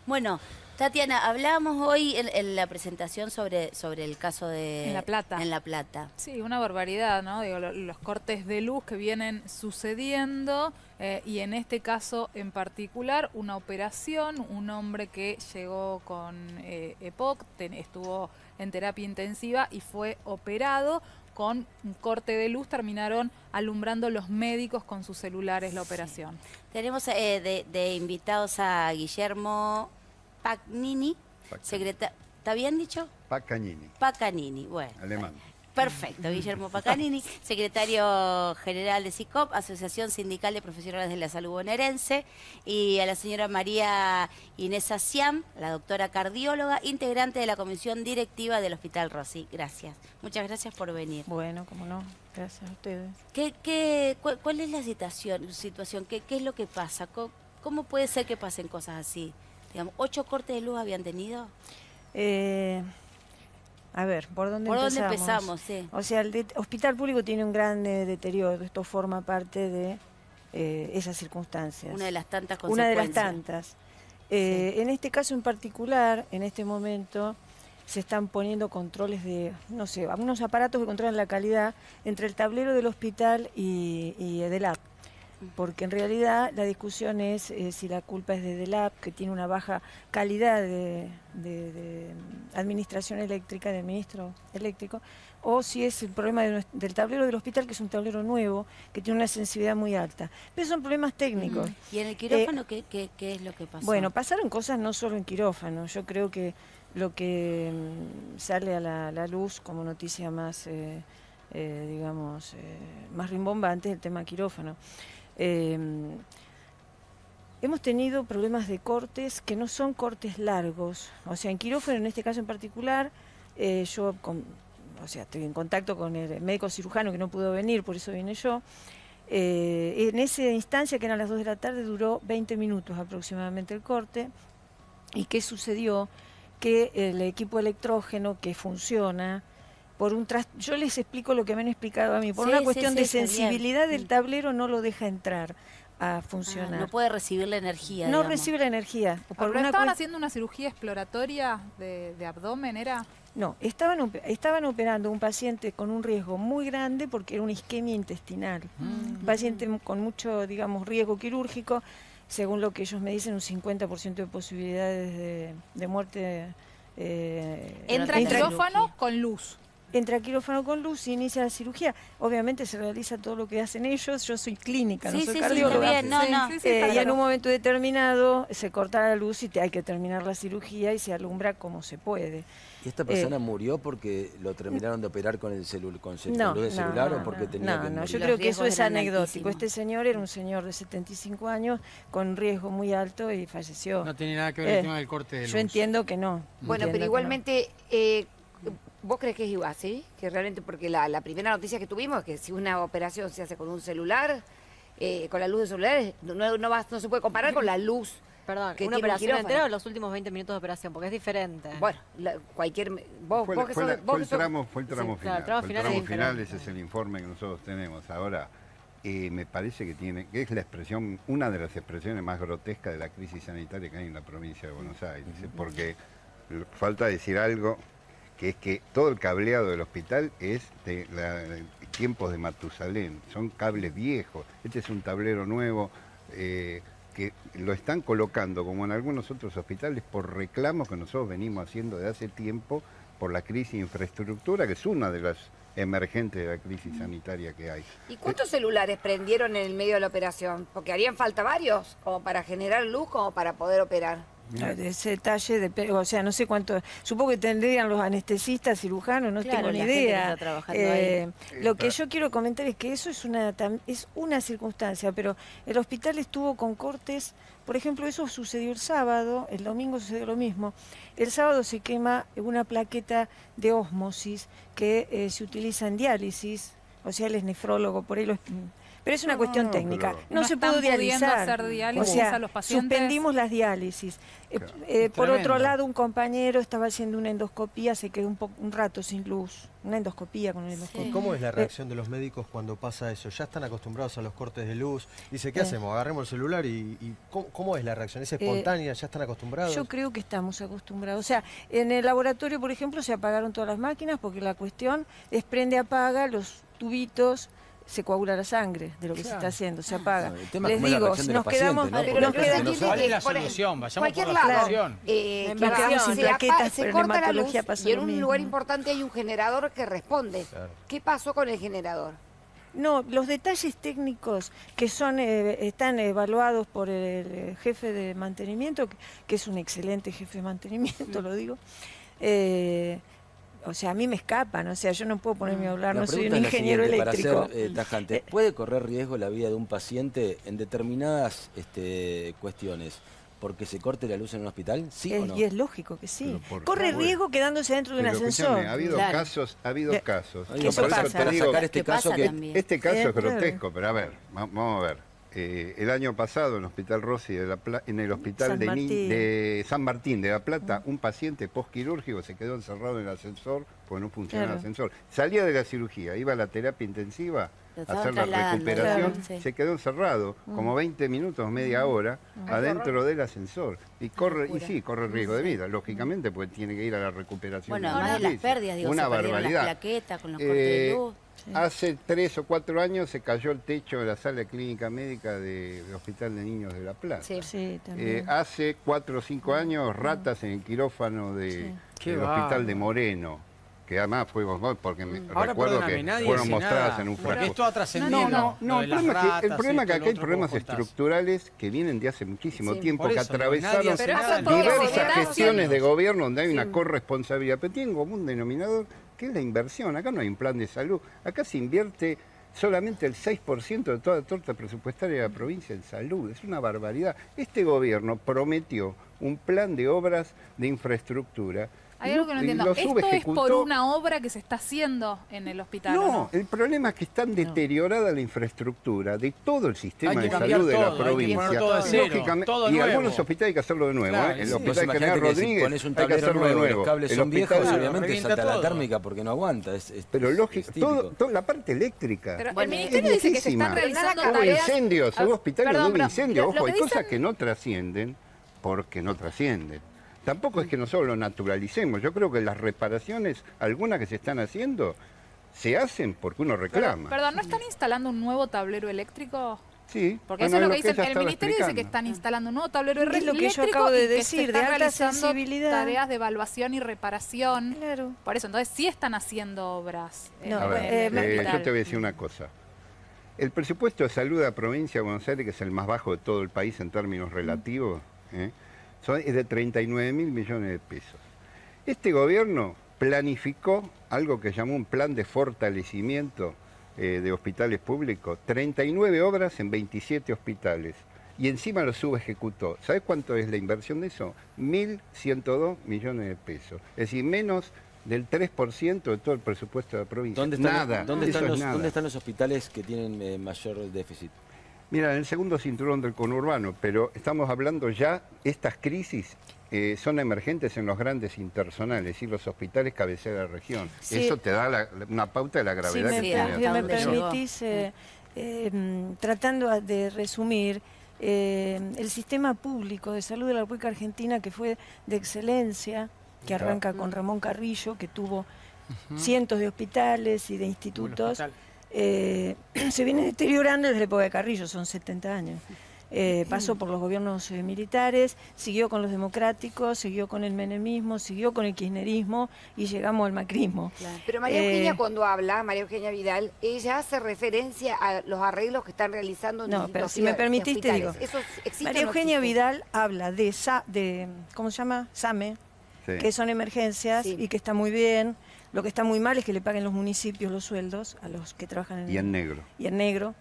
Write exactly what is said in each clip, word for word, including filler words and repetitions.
Bueno, Tatiana, hablábamos hoy en, en la presentación sobre, sobre el caso de... En La Plata. En La Plata. Sí, una barbaridad, ¿no? Digo, lo, los cortes de luz que vienen sucediendo eh, y en este caso en particular una operación, un hombre que llegó con eh, EPOC, ten, estuvo en terapia intensiva y fue operado. Con un corte de luz terminaron alumbrando los médicos con sus celulares la operación. Sí. Tenemos eh, de, de invitados a Guillermo Pagnini, secretario... ¿Está bien dicho? Pacagnini. Pacanini, bueno. Alemán. Perfecto, Guillermo Pacanini, secretario general de SICOP, Asociación Sindical de Profesionales de la Salud Bonaerense, y a la señora María Inés Aciam, la doctora cardióloga, integrante de la comisión directiva del Hospital Rossi. Gracias. Muchas gracias por venir. Bueno, cómo no. Gracias a ustedes. ¿Qué, qué, cu ¿Cuál es la situación? situación? ¿Qué, ¿Qué es lo que pasa? ¿Cómo, ¿Cómo puede ser que pasen cosas así? Digamos, ¿ocho cortes de luz habían tenido? Eh... A ver, ¿por dónde ¿Por empezamos? dónde empezamos? Sí. O sea, el de hospital público tiene un gran eh, deterioro. Esto forma parte de eh, esas circunstancias. Una de las tantas Una consecuencias. de las tantas. Eh, sí. En este caso en particular, en este momento, se están poniendo controles de, no sé, algunos aparatos que controlan la calidad entre el tablero del hospital y, y EDELAP. Porque en realidad la discusión es eh, si la culpa es de EDELAP, que tiene una baja calidad de, de, de administración eléctrica, del ministro eléctrico, o si es el problema de, del tablero del hospital, que es un tablero nuevo, que tiene una sensibilidad muy alta. Pero son problemas técnicos. Uh-huh. ¿Y en el quirófano eh, ¿qué, qué, qué es lo que pasó? Bueno, pasaron cosas no solo en quirófano. Yo creo que lo que mmm, sale a la, la luz como noticia más, eh, eh, digamos, eh, más rimbombante es el tema quirófano. Eh, hemos tenido problemas de cortes que no son cortes largos, o sea, en quirófano en este caso en particular, eh, yo con, o sea, estoy en contacto con el médico cirujano que no pudo venir, por eso vine yo. Eh, en esa instancia, que eran las dos de la tarde, duró veinte minutos aproximadamente el corte. ¿Y qué sucedió? Que el equipo electrógeno que funciona por un tras... yo les explico lo que me han explicado a mí, por sí, una cuestión sí, de sí, sensibilidad del tablero no lo deja entrar a funcionar. Ah, no puede recibir la energía. No digamos. recibe la energía. Por una ¿Estaban haciendo una cirugía exploratoria de, de abdomen, era? No, estaban, estaban operando un paciente con un riesgo muy grande porque era una isquemia intestinal. Mm. Un paciente con mucho, digamos, riesgo quirúrgico, según lo que ellos me dicen, un cincuenta por ciento de posibilidades de, de muerte. Eh, Entra en quirófano con luz. Entra a quirófano con luz y inicia la cirugía. Obviamente se realiza todo lo que hacen ellos. Yo soy clínica, sí, no soy sí, cardióloga. Sí, no, no. Sí, sí, eh, y claro. en un momento determinado se corta la luz y te, hay que terminar la cirugía y se alumbra como se puede. ¿Y esta persona eh, murió porque lo terminaron de operar con el celu con celu no, luz de no, celular no, o porque no, tenía no, que no, morir? yo Los creo que eso es eran anecdótico. altísimos. Este señor era un señor de setenta y cinco años con riesgo muy alto y falleció. No tiene nada que ver Eh, el tema del corte de luz. Yo entiendo que no. Bueno, pero igualmente, eh, ¿vos crees que es igual, sí? Que realmente, porque la, la primera noticia que tuvimos es que si una operación se hace con un celular, eh, con la luz de celular, no, no, va, no se puede comparar con la luz. Perdón, que ¿una tiene un operación quirófano. entera o los últimos veinte minutos de operación? Porque es diferente. Bueno, la, cualquier... Vos, Fue, vos que fue sos- la- vos fue que el sos- tramo, fue el tramo Sí, final. claro, el tramo Fue el final tramo es final, diferente. ese es el informe que nosotros tenemos. Ahora, eh, me parece que tiene, que es la expresión, una de las expresiones más grotescas de la crisis sanitaria que hay en la provincia de Buenos Aires. Porque falta decir algo, que es que todo el cableado del hospital es de, la, de tiempos de Matusalén, son cables viejos. Este es un tablero nuevo, eh, que lo están colocando, como en algunos otros hospitales, por reclamos que nosotros venimos haciendo de hace tiempo por la crisis de infraestructura, que es una de las emergentes de la crisis sanitaria que hay. ¿Y cuántos celulares prendieron en el medio de la operación? Porque harían falta varios, como para generar luz, como para poder operar. De ese detalle, de, o sea, no sé cuánto, supongo que tendrían los anestesistas, cirujanos, no Claro, tengo ni la gente que idea. está trabajando Eh, ahí. lo que yo quiero comentar es que eso es una, tam- es una circunstancia, pero el hospital estuvo con cortes, por ejemplo, eso sucedió el sábado, el domingo sucedió lo mismo. El sábado se quema una plaqueta de ósmosis que eh, se utiliza en diálisis, o sea, él es nefrólogo, por ahí lo Pero es una No, cuestión no, técnica. pero- No, No se están pudo pudiendo dializar. hacer diálisis o sea, a los pacientes. suspendimos las diálisis. Eh, Claro. eh, por Tremendo. otro lado, un compañero estaba haciendo una endoscopía, se quedó un, po- un rato sin luz. Una endoscopía con una endoscopia. Sí. ¿Cómo es la reacción de los médicos cuando pasa eso? ¿Ya están acostumbrados a los cortes de luz? Dice, ¿qué Eh. hacemos? Agarremos el celular y... y ¿cómo, cómo es la reacción? ¿Es espontánea? ¿Ya están acostumbrados? Yo creo que estamos acostumbrados. O sea, en el laboratorio, por ejemplo, se apagaron todas las máquinas porque la cuestión es prende, apaga, los tubitos, se coagula la sangre de lo que se está haciendo, se apaga. No, el tema Les es cómo es la digo, reacción de nos los pacientes, quedamos, ¿no? Pero Porque lo nos que la se gente no quedamos, entiende sabe. es ¿Cuál es la que por- solución? Vayamos cualquier por la lado, solución. eh, Nos que va- quedamos sin se apa- plaquetas, se pero en corta la luz hematología pasa y en lo un mismo. lugar importante hay un generador que responde. Claro. ¿Qué pasó con el generador? No, los detalles técnicos que son eh, están evaluados por el eh, jefe de mantenimiento, que, que es un excelente jefe de mantenimiento, lo digo. eh, o sea, a mí me escapan, o sea, yo no puedo ponerme a hablar, La no soy un pregunta es la ingeniero siguiente, eléctrico. Para ser eh, tajante, ¿puede correr riesgo la vida de un paciente en determinadas este, cuestiones porque se corte la luz en un hospital? ¿Sí Es- o no? Y es lógico que sí. Pero por Corre favor. riesgo quedándose dentro de un Pero ascensor. escúchame, ha habido Claro. casos, ha habido Que- casos. Digo, eso por eso pasa. para te digo, sacar este ¿Qué pasa caso que... también? este caso Eh, es claro. grotesco, pero a ver, va- vamos a ver. Eh, el año pasado en el Hospital Rossi de la Pla- en el Hospital San de, Ni- Martín. de San Martín de La Plata, un paciente postquirúrgico se quedó encerrado en el ascensor porque no funcionaba Claro. el ascensor. Salía de la cirugía, iba a la terapia intensiva Lo a estaban hacer la trasladando, recuperación, claro, sí. se quedó encerrado como veinte minutos, media hora adentro del ascensor y corre y sí, corre riesgo de vida, lógicamente, porque tiene que ir a la recuperación. Bueno, del además de las edificio. pérdidas, digo, una se perdieron barbaridad. las plaquetas con los cortes de Eh, luz. Hace tres o cuatro años se cayó el techo de la sala clínica médica de- del Hospital de Niños de La Plata. Sí. Sí, Eh, también. hace cuatro o cinco años, ratas en el quirófano de, Sí. Qué del bárbaro. Hospital de Moreno, que además fuimos vos, porque me Ahora, recuerdo perdóname, que nadie fueron dice mostradas nada, en un porque frasco. esto ha trascendido. No, no, lo no, de el las problema, es que, el ratas, problema es que esto, acá hay lo otro, problemas como contás. estructurales que vienen de hace muchísimo Sí, tiempo, por que eso, digo, nadie atravesaron hace Pero nada. eso todo diversas se da gestiones de haciendo. gobierno donde hay una Sí. corresponsabilidad, pero tienen como un denominador que es la inversión. Acá no hay un plan de salud, acá se invierte solamente el seis por ciento de toda la torta presupuestaria de la provincia en salud. Es una barbaridad. Este gobierno prometió un plan de obras de infraestructura. Hay y algo lo- que no y entiendo. lo Esto es por subejecutó. una obra que se está haciendo en el hospital, ¿o No, no? el problema es que está deteriorada la infraestructura de todo el sistema Hay que de cambiar salud de todo, la hay que provincia. poner todo de cero, Lógicamente, todo y nuevo. algunos hospitales hay que hacerlo de nuevo. Claro, ¿eh? El sí. Vos Hospital imaginate General que si Rodríguez pones un hay que tablero hacerlo de nuevo, nuevo. los cables El son viejos, hospital- obviamente revienta salta la todo. térmica porque no aguanta. Es, es- Pero es lógico, típico. todo, toda la parte eléctrica. Pero Bueno, el es ministerio dice que se están viejísima. realizando Hubo Hubo tareas... incendios, Ah, hubo hospitales perdón, donde hubo pero incendios. lo- Ojo, lo que hay cosas dicen- que no trascienden porque no trascienden. Tampoco es que nosotros lo naturalicemos. Yo creo que las reparaciones, algunas que se están haciendo, se hacen porque uno Pero, reclama. perdón, ¿no están instalando un nuevo tablero eléctrico? Sí, Porque bueno, eso es lo que ella dicen. El estaba ministerio dice que explicando. están instalando un nuevo tablero Es lo que yo eléctrico acabo de y que se decir, de están alta realizando sensibilidad. tareas de evaluación y reparación. Claro. Por eso, entonces sí están haciendo obras. en No, A el ver, eh, eh, hospital. yo te voy a decir una cosa. El presupuesto de salud de la provincia de Buenos Aires, que es el más bajo de todo el país en términos relativos, ¿eh? Son, es de treinta y nueve mil millones de pesos. Este gobierno planificó algo que llamó un plan de fortalecimiento eh, de hospitales públicos, treinta y nueve obras en veintisiete hospitales, y encima lo subejecutó. ¿Sabes cuánto es la inversión de eso? mil ciento dos millones de pesos. Es decir, menos del tres por ciento de todo el presupuesto de la provincia. ¿Dónde están, nada, ¿dónde, eso están es los, nada. ¿Dónde están los hospitales que tienen eh, mayor déficit? Mira, en el segundo cinturón del conurbano, pero estamos hablando ya, estas crisis eh, son emergentes en los grandes intersonales y los hospitales cabecera de la región. Sí. Eso te da la- una pauta de la Si gravedad me, que Sí, tiene. hasta si me dónde llegó. permitís, eh, eh, mm, tratando a- de resumir, eh, el sistema público de salud de la República Argentina, que fue de excelencia, que arranca con Ramón Carrillo, que tuvo cientos de hospitales y de institutos, hospital. eh, se viene deteriorando desde la época de Carrillo, son setenta años. Eh, pasó por los gobiernos eh, militares, siguió con los democráticos, siguió con el menemismo, siguió con el kirchnerismo y llegamos al macrismo. Claro. Pero María Eh, Eugenia cuando habla, María Eugenia Vidal, ella hace referencia a los arreglos que están realizando en No, distintos pero si me hospitales. permitís te digo. ¿Eso existe María o no Eugenia existe? Vidal habla de, sa- de, ¿cómo se llama? SAME, Sí. que son emergencias Sí. y que está muy bien. Lo que está muy mal es que le paguen los municipios los sueldos a los que trabajan en, Y en negro. y en negro.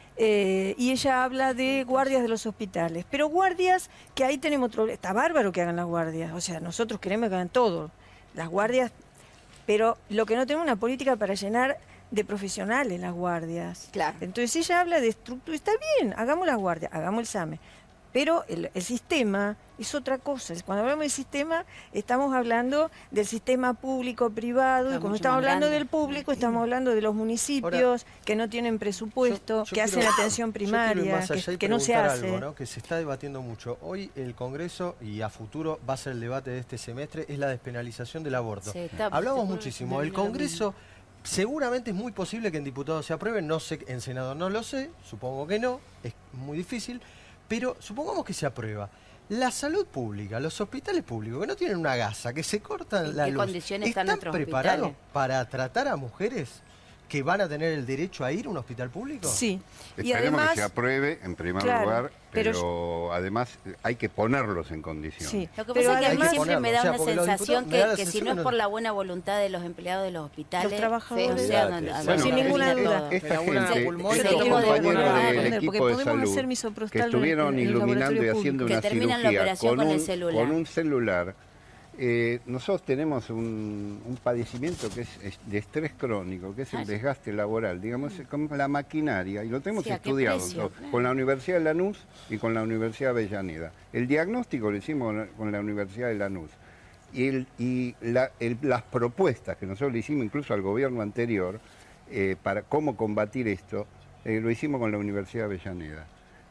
Eh, y ella habla de guardias de los hospitales. Pero guardias, que ahí tenemos otro... Está bárbaro que hagan las guardias. O sea, nosotros queremos que hagan todo. Las guardias... Pero lo que no tenemos es una política para llenar de profesionales las guardias. Claro. Entonces ella habla de estructura, está bien, hagamos las guardias, hagamos el SAME. Pero el, el sistema es otra cosa. Cuando hablamos del sistema, estamos hablando del sistema público-privado, y Está cuando mucho estamos más hablando grande. del público, estamos hablando de los municipios que no tienen presupuesto, Yo- yo que hacen quiero- atención yo quiero ir primaria, más allá que, y que no se preguntar hace. algo, ¿no? Que se está debatiendo mucho. Hoy el Congreso, y a futuro va a ser el debate de este semestre, es la despenalización del aborto. Se está- Hablamos se puede muchísimo. El determinar lo Congreso, seguramente es muy posible que en diputados se apruebe, no sé, en senador no lo sé, supongo que no, es muy difícil, pero supongamos que se aprueba. La salud pública, los hospitales públicos que no tienen una gasa, que se cortan ¿En la qué luz, condiciones están ¿están nuestros preparados hospitales? para tratar a mujeres que van a tener el derecho a ir a un hospital público? Sí. Y Esperemos además, que se apruebe en primer claro, lugar, pero pero, además eh, hay que ponerlos en condiciones. sí. Lo que Pero pasa es que a mí además- siempre me Hay que da ponerlo, o una sea, porque los sensación diputados- me da la que, que si sensación no es que por no- la buena voluntad de los empleados de los hospitales, Los trabajadores. o sea, Olvídate, no- no- sí. Bueno, sin no ninguna termina duda. todo. esta Pero una gente, pulmón estos que no compañeros podemos del responder, porque equipo de podemos hacer salud que misoprostol estuvieron en el iluminando y laboratorio haciendo público. una Que terminan la cirugía operación con con un, el celular. con un celular, eh, nosotros tenemos un, un padecimiento que es, es de estrés crónico, que es Ah, el sí. desgaste laboral, digamos, con la maquinaria, y lo tenemos Sí, ¿a qué estudiado precio? todo, Claro. con la Universidad de Lanús y con la Universidad de Avellaneda. El diagnóstico lo hicimos con la- con la Universidad de Lanús. Y, el- y la- el- las propuestas que nosotros le hicimos incluso al gobierno anterior eh, para cómo combatir esto, eh, lo hicimos con la Universidad de Avellaneda.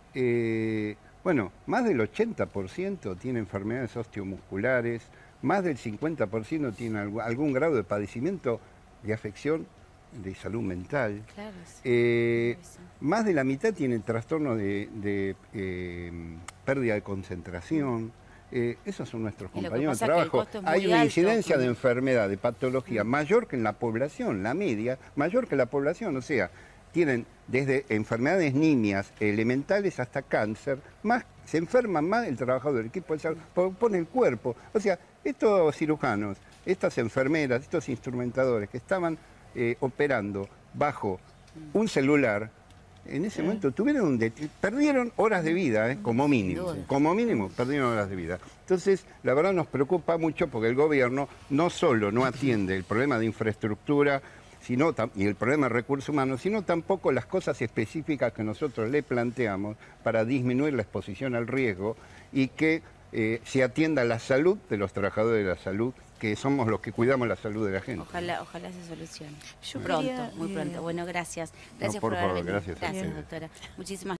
Eh, bueno, más del ochenta por ciento tiene enfermedades osteomusculares, más del cincuenta por ciento tiene algu- algún grado de padecimiento de afección de salud mental. Claro, sí. Eh, Eso. más de la mitad tienen trastornos de, de, eh, pérdida de concentración. Eh, esos son nuestros Y lo que compañeros de pasa es que el trabajo. costo es muy Hay una alto. incidencia de Mm. enfermedad, de patología, mayor que en la población, la media, mayor que la población. O sea, tienen desde enfermedades nimias, elementales, hasta cáncer. Más, se enferman más el trabajador del equipo de salud, po- pone el cuerpo. O sea, estos cirujanos, estas enfermeras, estos instrumentadores que estaban eh, operando bajo un celular, en ese momento tuvieron un det- perdieron horas de vida, eh, como mínimo, duda. como mínimo perdieron horas de vida. Entonces, la verdad nos preocupa mucho porque el gobierno no solo no atiende el problema de infraestructura sino tam- y el problema de recursos humanos, sino tampoco las cosas específicas que nosotros le planteamos para disminuir la exposición al riesgo y que eh, se atienda la salud de los trabajadores de la salud, que somos los que cuidamos la salud de la gente. Ojalá, ojalá se solucione. Yo pronto, quería, muy eh, pronto. Bueno, gracias. Gracias por por haber favor, venido. gracias a Gracias, ustedes. doctora. Muchísimas